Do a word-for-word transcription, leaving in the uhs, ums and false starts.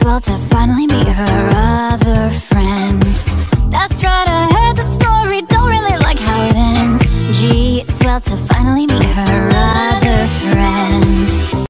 well to finally meet her other friends. That's right, I heard the story, don't really like how it ends. Gee, it's well to finally meet her